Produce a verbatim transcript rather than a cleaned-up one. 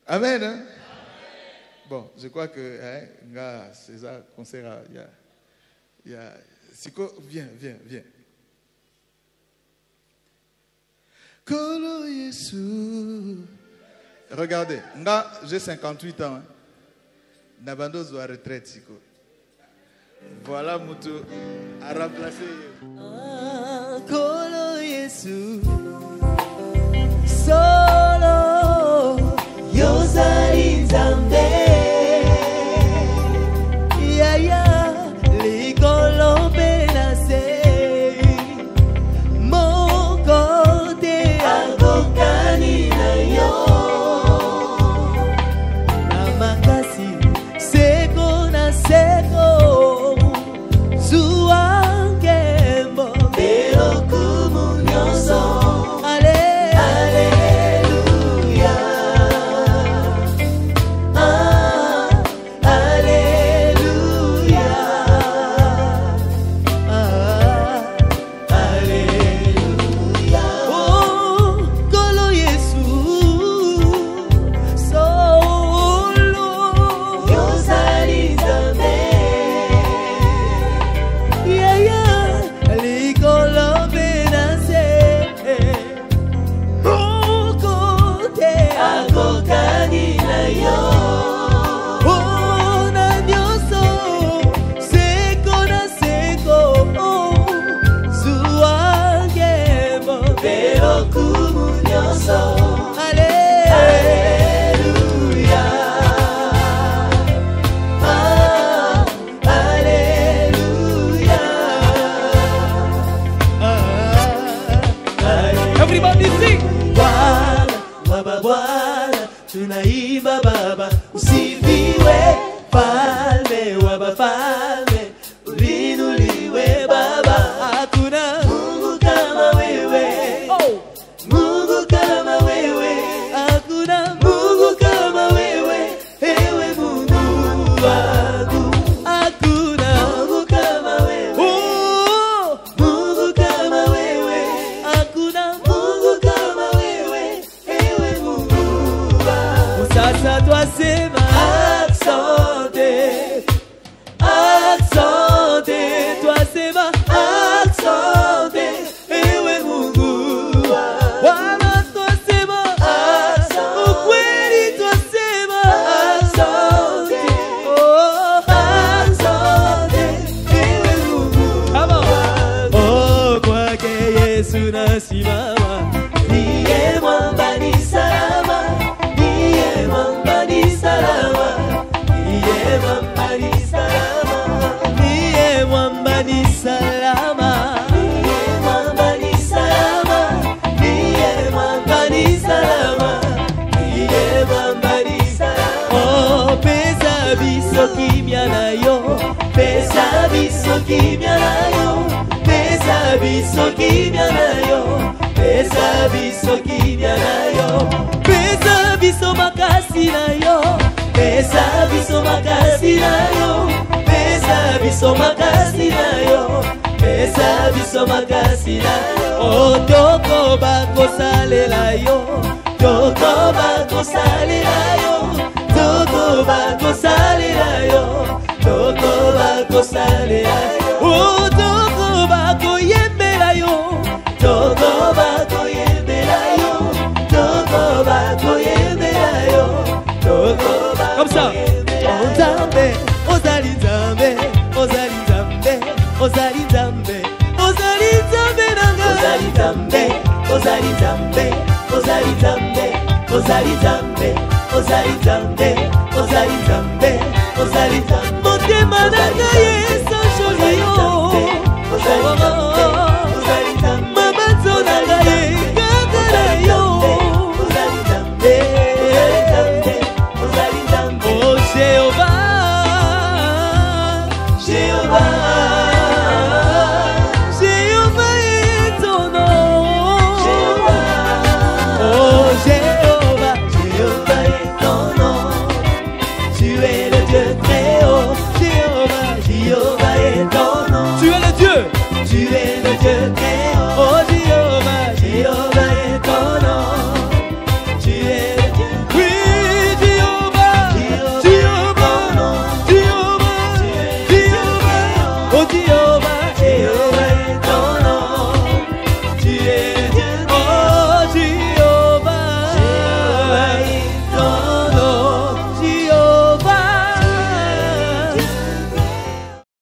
Amen. Hein? Bon, je crois que hein, César concert, il y a, il y a, Siko, viens, viens, viens. Kolo Yesu. Regardez, nga j'ai cinquante-huit ans. Hein. Nabando zo à retraite Siko. Voilà Moutou à remplacer. Ah, Kolo Yesu. Solo Yozari Nzambe. Ya ya likolo penase. Moko te agokani na yo. Namakasi seko na seko. Zuange mo pero kumunyoso. Tunaimba baba, usifiwe falme wa bafalme, ulinuliwe baba. Hakuna Mungu kama wewe, oh. Mungu kama wewe, hakuna Mungu kama wewe, ewe Mungu wangu. Hakuna Mungu kama wewe, oh. Mungu kama wewe, hakuna Mungu kama wewe, ewe Mungu. Sasa twasema asante, asante, twasema asante, ewe Mungu. Wala twasema asante, ukweli twasema asante, oh asante, ewe Mungu. Come on. Oh, kwake Yesu nasimama, niye mwamba ni salama. Niye mwamba ni salama, niye mwamba ni salama, niye mwamba ni salama, niye mwamba ni salama, niye mwamba ni salama, niye mwamba ni salama. Oh, pesa biso kimya na yo, pesa biso kimya na yo, pesa biso kimya na yo, pesa biso kimya na yo. Pesa biso makasi na yo, pesa biso makasi na yo, pesa biso makasi na yo, pesa biso makasi na yo. Oh, toko bako salela yo, toko bako salela yo, toko bako salela yo, toko bako salela yo. Oh, toko bako yembela yo, toko bako yembela yo, toko bako yembela yo, toko bako. Comme ça. Ozambe, ozali Nzambe, ozali Nzambe, ozali Nzambe, ozali Nzambe nanga. Ozali Nzambe, ozali Nzambe, ozali Nzambe, ozali Nzambe, ozali Nzambe, ozali Nzambe, ozali Nzambe. Motema nanga ye.